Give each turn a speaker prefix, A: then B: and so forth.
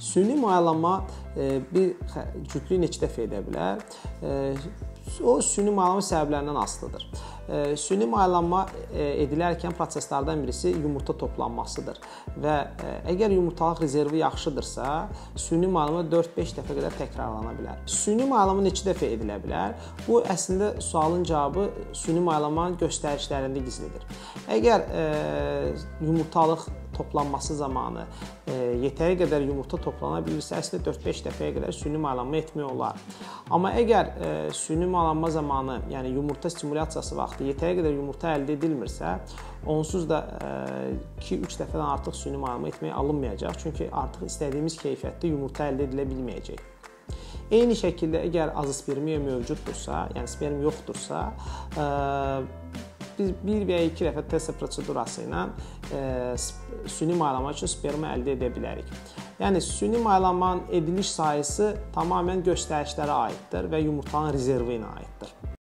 A: Süni mayalama bir cütlük neçə dəfə edə bilər? O, süni mayalama səbəblərindən asılıdır. Süni mayalama edilərkən proseslərdən birisi yumurta toplanmasıdır və əgər yumurtalıq rezervi yaxşıdırsa, süni mayalama 4-5 dəfə qədər təkrarlana bilər. Süni mayalama neçə dəfə edilə bilər? Bu, əslində sualın cavabı süni mayalamanın göstərişlərində gizlidir. Əgər yumurtalıq toplanması zamanı yetəri qədər yumurta toplana bilirsə, əslində 4-5 dəfəyə qədər süni mayalama etmək olar. Amma əgər süni mayalama zamanı, yəni yumurta stimulyasiyası vaxtı yetəri qədər yumurta əldə edilmirsə, onsuz da 2-3 dəfədən artıq süni mayalama etməyə alınmayacaq. Çünki artıq istədiyimiz keyfiyyətdə yumurta əldə edilə bilməyəcək. Eyni şəkildə, əgər azospermiya mövcuddursa, yəni sperm yoxdursa, biz 1 və ya 2 dəfə test prosedurası ilə süni mayalama üçün spermi əldə edə bilərik. Yəni, süni mayalamanın ediliş sayısı tamamilə göstərişlərə aiddir və yumurtanın rezervi ilə aiddir.